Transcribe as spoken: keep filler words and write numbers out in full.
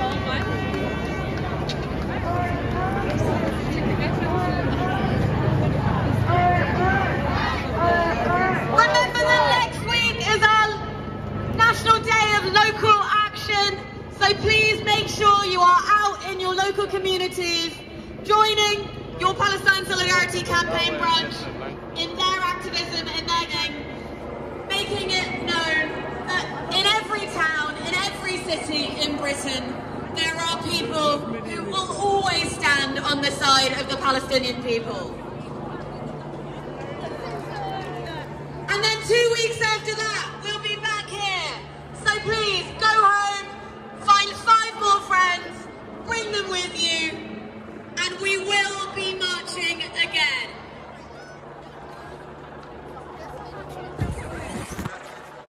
Remember that next week is our National Day of Local Action, so please make sure you are out in your local communities, joining your Palestine Solidarity Campaign branch in their activism, in their game, making it known that in every town, in every city in Britain, there are people who will always stand on the side of the Palestinian people. And then two weeks after that,